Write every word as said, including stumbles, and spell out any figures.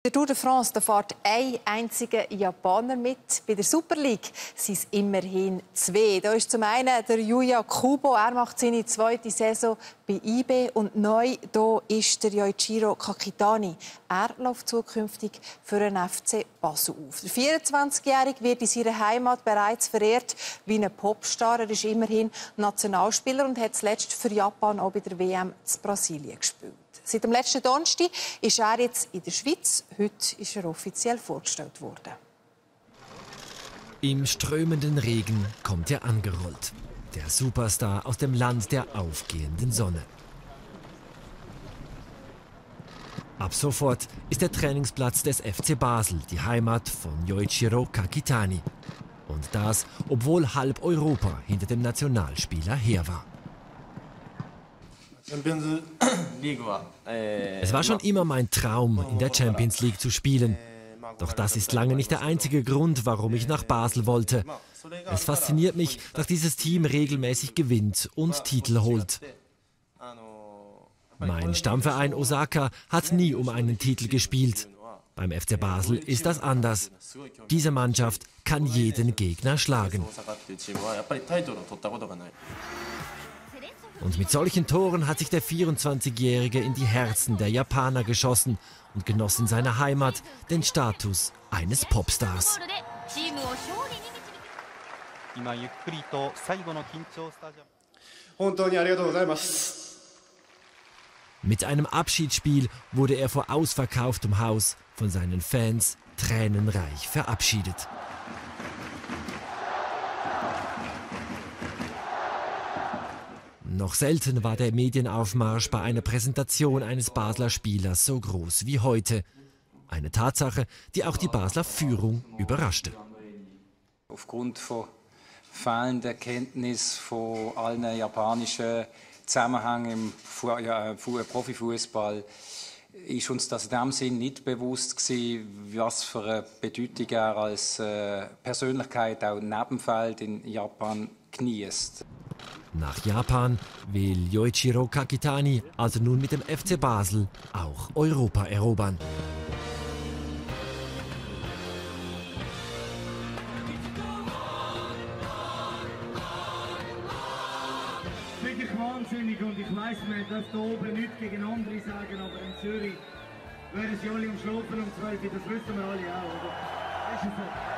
Der Tour de France, da fährt ein einziger Japaner mit. Bei der Super League sind es immerhin zwei. Da ist zum einen der Yuya Kubo. Er macht seine zweite Saison bei I B. Und neu da ist der Yoichiro Kakitani. Er läuft zukünftig für den F C Basel auf. Der vierundzwanzigjährige wird in seiner Heimat bereits verehrt wie ein Popstar. Er ist immerhin Nationalspieler und hat zuletzt für Japan auch bei der W M in Brasilien gespielt. Seit dem letzten Donnerstag ist er jetzt in der Schweiz. Heute ist er offiziell vorgestellt worden. Im strömenden Regen kommt er angerollt. Der Superstar aus dem Land der aufgehenden Sonne. Ab sofort ist der Trainingsplatz des F C Basel die Heimat von Yoichiro Kakitani. Und das, obwohl halb Europa hinter dem Nationalspieler her war. Es war schon immer mein Traum, in der Champions League zu spielen. Doch das ist lange nicht der einzige Grund, warum ich nach Basel wollte. Es fasziniert mich, dass dieses Team regelmäßig gewinnt und Titel holt. Mein Stammverein Osaka hat nie um einen Titel gespielt. Beim F C Basel ist das anders. Diese Mannschaft kann jeden Gegner schlagen. Und mit solchen Toren hat sich der vierundzwanzigjährige in die Herzen der Japaner geschossen und genoss in seiner Heimat den Status eines Popstars. Mit einem Abschiedsspiel wurde er vor ausverkauftem Haus von seinen Fans tränenreich verabschiedet. Noch selten war der Medienaufmarsch bei einer Präsentation eines Basler Spielers so groß wie heute. Eine Tatsache, die auch die Basler Führung überraschte. Aufgrund von fehlender Kenntnis von allen japanischen Zusammenhängen im Profifußball ist uns das in dem Sinn nicht bewusst gewesen, was für eine Bedeutung er als Persönlichkeit auch Nebenfeld in Japan genießt. Nach Japan will Yoichiro Kakitani also nun mit dem F C Basel auch Europa erobern. Wirklich wahnsinnig und ich weiss, man darf da oben nichts gegen andere sagen, aber in Zürich wären sie alle umschlafen um zwölf Uhr, das wissen wir alle auch, oder? Das ist so.